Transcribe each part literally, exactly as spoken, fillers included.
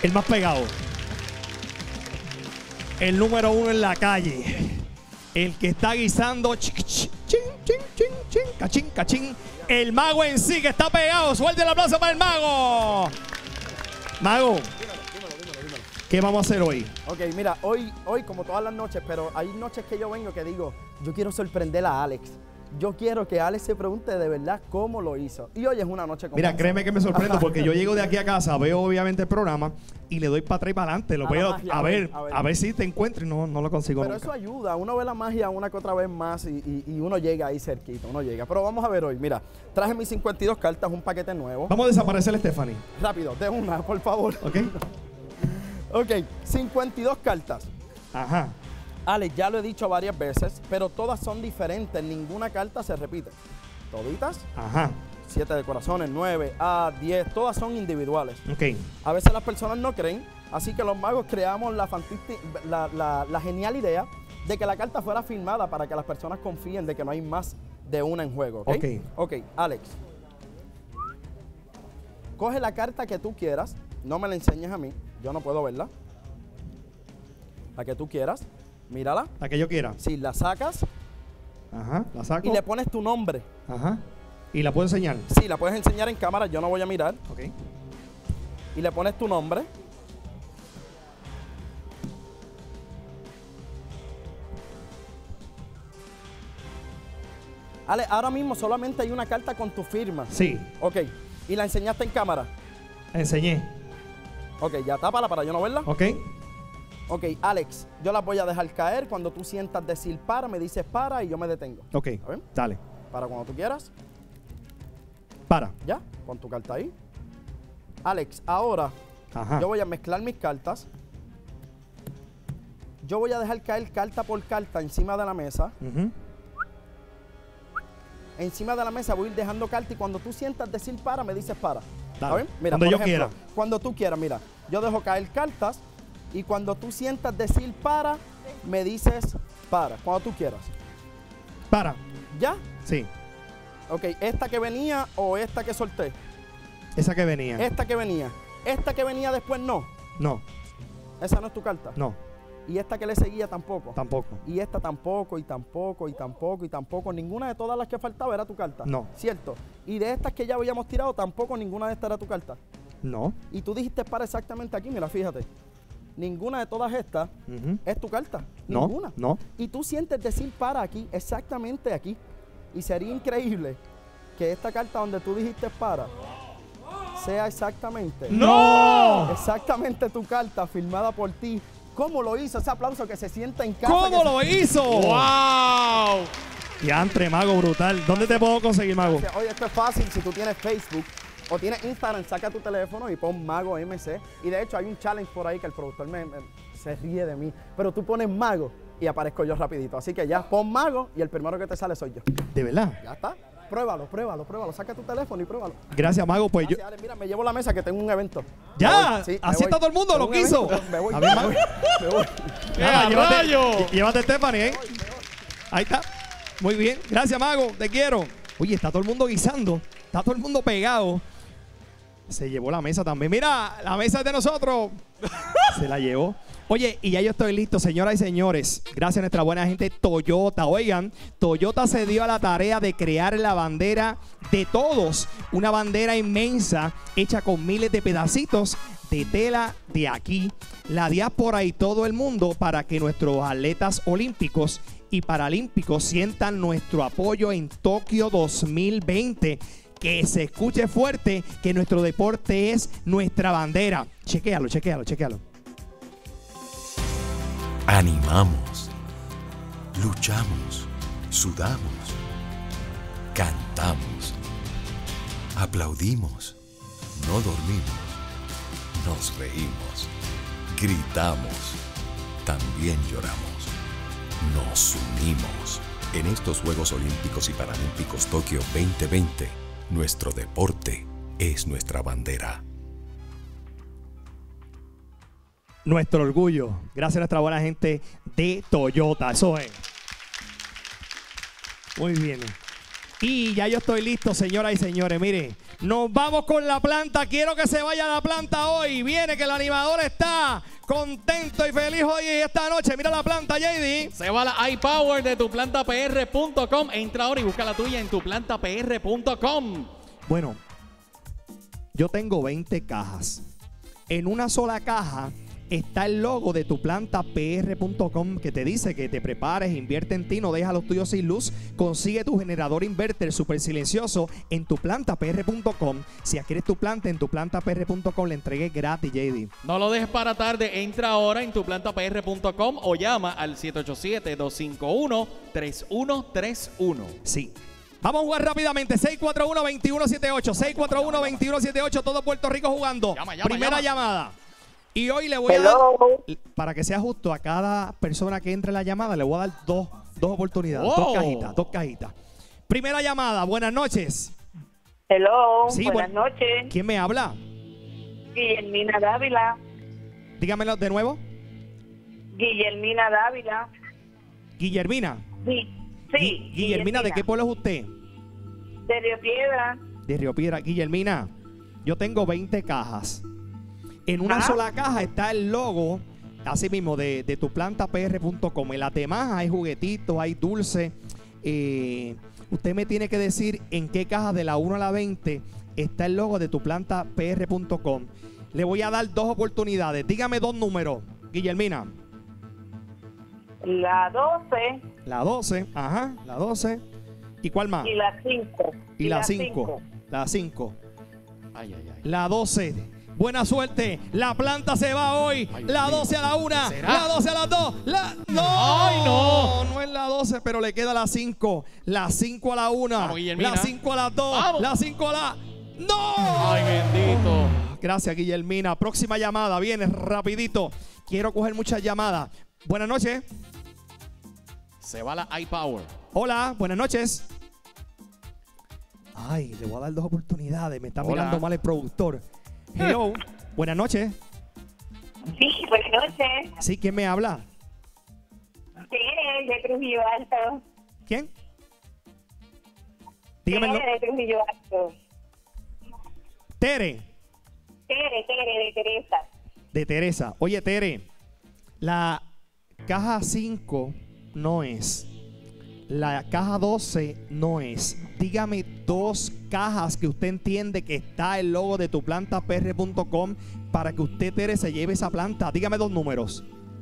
El más pegado. El número uno en la calle. El que está guisando. Chin, chin, chin, chin, chin, cachín, cachín. El mago en sí que está pegado. Suelte el aplauso para el mago. Mago. Dímelo, dímelo, dímelo, dímelo. ¿Qué vamos a hacer hoy? Ok, mira, hoy, hoy como todas las noches, pero hay noches que yo vengo que digo, yo quiero sorprender a Alex. Yo quiero que Alex se pregunte de verdad cómo lo hizo. Y hoy es una noche como Mira, esa. créeme que me sorprendo porque yo llego de aquí a casa, veo obviamente el programa y le doy para atrás y para adelante. Lo A la veo magia, a a ver, ver, a ver. a ver si te encuentro y no, no lo consigo Pero nunca. eso ayuda, uno ve la magia una que otra vez más y, y, y uno llega ahí cerquita, uno llega. Pero vamos a ver hoy, mira, traje mis cincuenta y dos cartas, un paquete nuevo. Vamos a desaparecer a Stephanie. Rápido, de una, por favor. ¿Ok? Ok, cincuenta y dos cartas. Ajá. Alex, ya lo he dicho varias veces, pero todas son diferentes, ninguna carta se repite. Toditas, Ajá. siete de corazones, nueve, A, diez, todas son individuales. Ok. A veces las personas no creen, así que los magos creamos la, la, la, la genial idea de que la carta fuera firmada para que las personas confíen de que no hay más de una en juego. Ok, Ok. Ok, Alex. Coge la carta que tú quieras, no me la enseñes a mí, yo no puedo verla. La que tú quieras, mírala. La que yo quiera. Si la sacas Ajá. La saco. y le pones tu nombre. Ajá. Y la puedo enseñar. Sí, la puedes enseñar en cámara, yo no voy a mirar. Ok. Y le pones tu nombre. Ale, ahora mismo solamente hay una carta con tu firma. Sí. Ok. ¿Y la enseñaste en cámara? Enseñé. Ok, ya tápala para yo no verla. Ok. Ok, Alex, yo la voy a dejar caer. Cuando tú sientas decir para, me dices para y yo me detengo. Ok. A ver. Dale. Para cuando tú quieras. Para. Ya, pon tu carta ahí. Alex, ahora Ajá. yo voy a mezclar mis cartas. Yo voy a dejar caer carta por carta encima de la mesa. Ujú. Encima de la mesa voy a ir dejando carta y cuando tú sientas decir para, me dices para. Dale. ¿A ver? Mira, Cuando por yo ejemplo, quiera. Cuando tú quieras, mira. Yo dejo caer cartas y cuando tú sientas decir para, me dices para. Cuando tú quieras. Para. ¿Ya? Sí. Ok, esta que venía o esta que solté. Esa que venía. Esta que venía. Esta que venía después no. No. Esa no es tu carta. No. Y esta que le seguía tampoco. Tampoco. Y esta tampoco, y tampoco, y tampoco, y tampoco. Ninguna de todas las que faltaba era tu carta. No. ¿Cierto? Y de estas que ya habíamos tirado, tampoco ninguna de estas era tu carta. No. Y tú dijiste para exactamente aquí, mira, fíjate. Ninguna de todas estas Ujú. es tu carta. No. Ninguna. No. Y tú sientes decir para aquí, exactamente aquí. Y sería increíble que esta carta donde tú dijiste para sea exactamente. ¡No! Exactamente tu carta firmada por ti. ¿Cómo lo hizo? Ese aplauso que se sienta en casa. ¿Cómo que lo se... hizo? ¡Wow! Diantre, mago brutal. ¿Dónde te puedo conseguir, mago? Oye, esto es fácil. Si tú tienes Facebook o tienes Instagram, saca tu teléfono y pon Mago M C. Y de hecho hay un challenge por ahí que el productor me, me- se ríe de mí. Pero tú pones Mago y aparezco yo rapidito. Así que ya, pon Mago y el primero que te sale soy yo. ¿De verdad? Ya está. Pruébalo, pruébalo, pruébalo. Saca tu teléfono y pruébalo. Gracias, mago. Pues yo... Gracias, Ale. Mira, me llevo la mesa que tengo un evento. ¡Ya! Me voy. Sí, me Así voy. está todo el mundo, Tengo lo un quiso. evento. Me voy, A me ver, voy, me voy. Nada, ¡Eh, llévate, rayo! ll- llévate Stephanie, ¿eh? Ahí está. Muy bien. Gracias, mago. Te quiero. Oye, está todo el mundo guisando. Está todo el mundo pegado. Se llevó la mesa también. Mira, la mesa es de nosotros. Se la llevó. Oye, y ya yo estoy listo, señoras y señores. Gracias a nuestra buena gente Toyota. Oigan, Toyota se dio a la tarea de crear la bandera de todos. Una bandera inmensa hecha con miles de pedacitos de tela de aquí, la diáspora y todo el mundo para que nuestros atletas olímpicos y paralímpicos sientan nuestro apoyo en Tokio dos mil veinte. Que se escuche fuerte que nuestro deporte es nuestra bandera. Chequéalo, chequéalo, chequéalo. Animamos, luchamos, sudamos, cantamos, aplaudimos, no dormimos, nos reímos, gritamos, también lloramos, nos unimos. En estos Juegos Olímpicos y Paralímpicos Tokio veinte veinte, nuestro deporte es nuestra bandera. Nuestro orgullo. Gracias a nuestra buena gente de Toyota. Eso es. Muy bien. Y ya yo estoy listo, señoras y señores. Mire, Nos vamos con la planta. Quiero que se vaya la planta hoy. Viene que el animador está contento y feliz hoy y esta noche. Mira la planta, J D. Se va la iPower de tu planta P R punto com. Entra ahora y busca la tuya en tu planta P R punto com. Bueno, yo tengo veinte cajas. En una sola caja está el logo de tu planta P R punto com que te dice que te prepares, invierte en ti, no deja a los tuyos sin luz. Consigue tu generador inverter súper silencioso en tu planta P R punto com. Si adquieres tu planta en tu planta P R punto com, le entregué gratis, J D. No lo dejes para tarde. Entra ahora en tu planta P R punto com o llama al siete ocho siete, dos cinco uno, tres uno tres uno. Sí. Vamos a jugar rápidamente. seis cuatro uno, dos uno siete ocho. seis cuatro uno, dos uno siete ocho. Todo Puerto Rico jugando. Llama, llama, Primera llama. llamada. Y hoy le voy a dar, para que sea justo, a cada persona que entre en la llamada, le voy a dar dos, dos oportunidades, Oh. dos cajitas, dos cajitas. Primera llamada, buenas noches. Hello, Sí, buenas buen- noches. ¿Quién me habla? Guillermina Dávila. Dígamelo de nuevo. Guillermina Dávila. Guillermina. Sí, Gui- sí. Guillermina, ¿de qué pueblo es usted? De Río Piedra. De Río Piedra. Guillermina, yo tengo veinte cajas. En una Ah. sola caja está el logo, así mismo, de, de tu planta P R punto com. En las demás hay juguetitos, hay dulce. Eh, usted me tiene que decir en qué caja de la uno a la veinte está el logo de tu planta P R punto com. Le voy a dar dos oportunidades. Dígame dos números, Guillermina. La doce La doce, ajá, la doce. ¿Y cuál más? y la cinco. Y la cinco. La cinco. Ay, ay, ay. La doce. Buena suerte. La planta se va hoy. Ay, La Dios. doce a la una. ¿Será? La doce a las dos. La... ¡No! ¡Ay, no! No es la doce, pero le queda la cinco. La cinco a la una. Vamos, Guillermina. La cinco a las dos. Vamos. La cinco a la... ¡No! Ay, bendito. Gracias, Guillermina. Próxima llamada. Viene rapidito. Quiero coger muchas llamadas. Buenas noches. Se va la iPower. Hola, buenas noches. Ay, le voy a dar dos oportunidades. Me está Hola. mirando mal el productor. Hello. Buenas noches. Sí, buenas noches. Sí, ¿quién me habla? Sí, de Trujillo Alto. ¿Quién? Dígame el Tere no- de Trujillo Alto. Tere, Tere, Tere de Teresa. de Teresa. Oye, Tere, la caja cinco no es. La caja doce no es. Dígame dos cajas que usted entiende que está el logo de tu planta P R punto com para que usted, Tere, se lleve esa planta. Dígame dos números.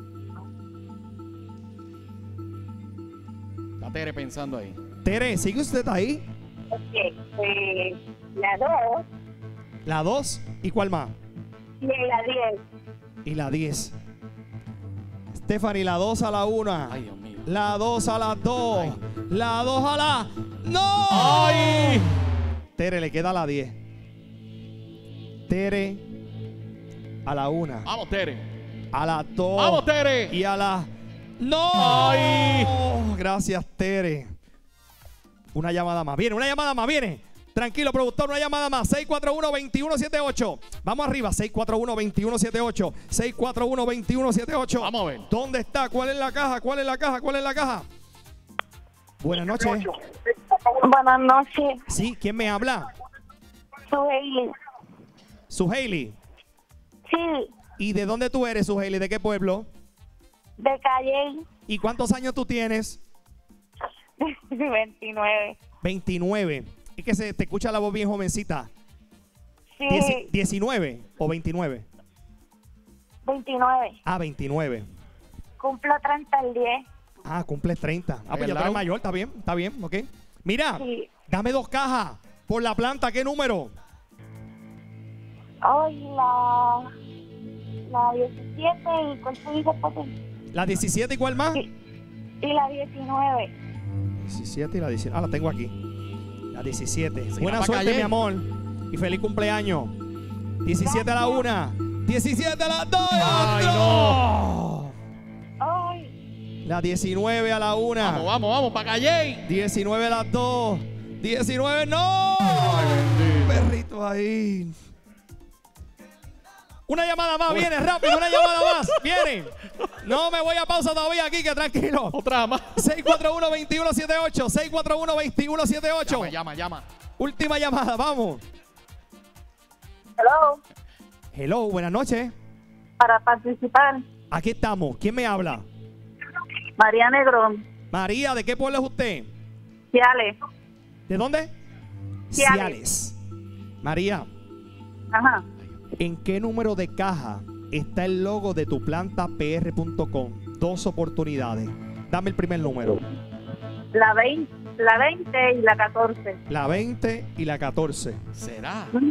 Está Tere pensando ahí. Tere, ¿sigue usted ahí? Ok, eh, la dos La dos. ¿Y cuál más? y la diez. Y la diez. Stephanie, la dos a la una. Ay, Dios mío. La dos a las dos. Ay. La dos a la... ¡No! ¡Ay! Tere, le queda la diez. Tere a la una. Vamos, Tere. A las dos. Vamos, Tere. Y a la... ¡No! Ay. Gracias, Tere. Una llamada más. Viene, una llamada más. Viene. Tranquilo, productor, una llamada más. seis cuatro uno, dos uno siete ocho. Vamos arriba. seis cuatro uno, dos uno siete ocho. seis cuatro uno, dos uno siete ocho. Vamos a ver. ¿Dónde está? ¿Cuál es la caja? ¿Cuál es la caja? ¿Cuál es la caja? Buenas noches. Buenas noches. Sí, ¿quién me habla? Suheili. Suheili. Sí, ¿Y de dónde tú eres, Suheili? ¿De qué pueblo? de Calle. ¿Y cuántos años tú tienes? veintinueve. veintinueve. Es que se te escucha la voz bien jovencita. Sí, Dieci- ¿diecinueve o veintinueve? veintinueve. Ah, veintinueve. Cumplo treinta el diez. Ah, cumples treinta. Ah, Ahí pues al ya tú eres lado. mayor, está bien, está bien, ok. Mira, Sí. dame dos cajas por la planta, ¿qué número? Hoy la, la diecisiete y ¿cuál fue dice, papi? La diecisiete y cuál más. Sí. Y la diecinueve. diecisiete y la diecisiete. Ah, la tengo aquí. La diecisiete. Se Buena va pa' suerte, calle. mi amor. Y feliz cumpleaños. diecisiete a la una. diecisiete a las dos. Ay, ¡No! Ay, La diecinueve a la una. Vamos, vamos, vamos, para Calle. diecinueve a las dos. diecinueve, no. Ay, bendito. Perrito ahí. Una llamada más, viene rápido, una llamada más, viene. No me voy a pausa todavía aquí, que tranquilo. Otra más. seis cuatro uno, dos uno siete ocho, seis cuatro uno, dos uno siete ocho. Llama, llama, llama. Última llamada, vamos. Hello. Hello, buenas noches. Para participar, Aquí estamos. ¿Quién me habla? María Negrón. María, ¿de qué pueblo es usted? Ciales. ¿De dónde? Ciales. María, Ajá. ¿en qué número de caja está el logo de tu planta P R punto com? Dos oportunidades. Dame el primer número. La veinte, la veinte y la catorce. La veinte y la catorce. ¿Será? Ujú.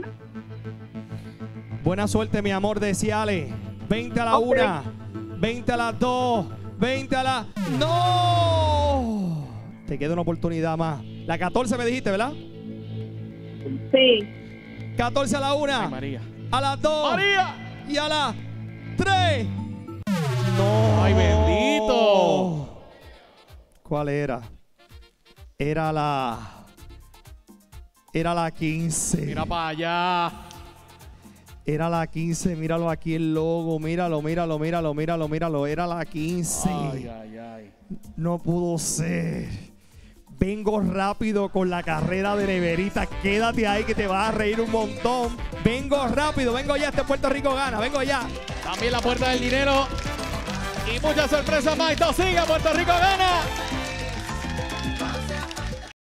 Buena suerte, mi amor de Ciales. veinte a la Ok. una, veinte a las dos, veinte a la... ¡No! Te queda una oportunidad más. La catorce me dijiste, ¿verdad? Sí. catorce a la Ay, una, María. a las dos ¡María! y a las tres. ¡No! ¡Ay, bendito! ¿Cuál era? Era la... Era la quince. Mira para allá. Era la quince, míralo aquí el logo, míralo, míralo, míralo, míralo, míralo. Era la quince. Ay, ay, ay. No pudo ser. Vengo rápido con la carrera de Neverita. Quédate ahí que te vas a reír un montón. Vengo rápido, vengo ya. Este Puerto Rico gana, vengo ya. También la puerta del dinero. Y muchas sorpresas más. Esto sigue. Puerto Rico gana.